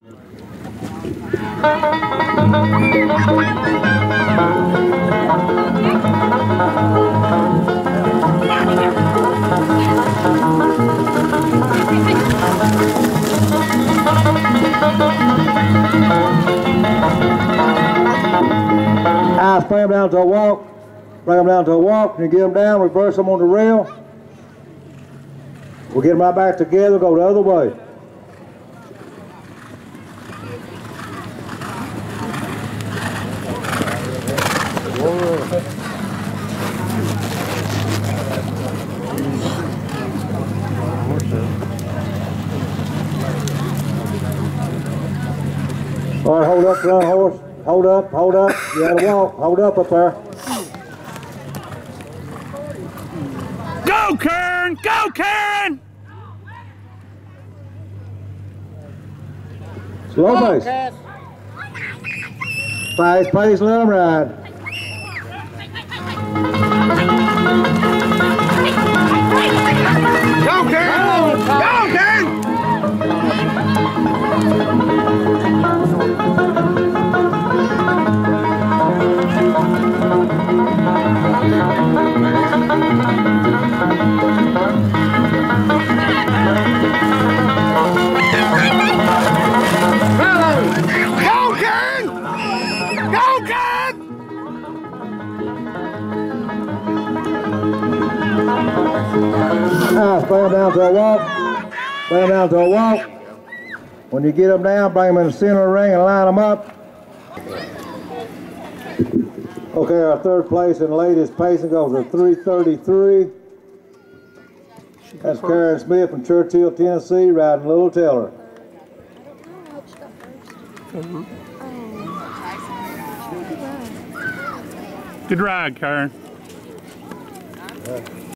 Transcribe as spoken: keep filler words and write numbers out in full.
Eyes, bring them down to a walk. Bring them down to a walk. And you get them down, reverse them on the rail. We'll get them right back together, go the other way. All right, hold up, run horse. Hold up, hold up. You gotta walk. Hold up up there. Go, Karen! Go, Karen! Slow pace. Fast pace, let them ride. Go, Karen! Go, Karen! Nice, bring them down to a walk. Bring them down to a walk. When you get them down, bring them in the center of the ring and line them up. Okay, our third place in latest pacing goes to three thirty-three. That's Karen Smith from Churchill, Tennessee, riding Little Teller. Good ride, Karen.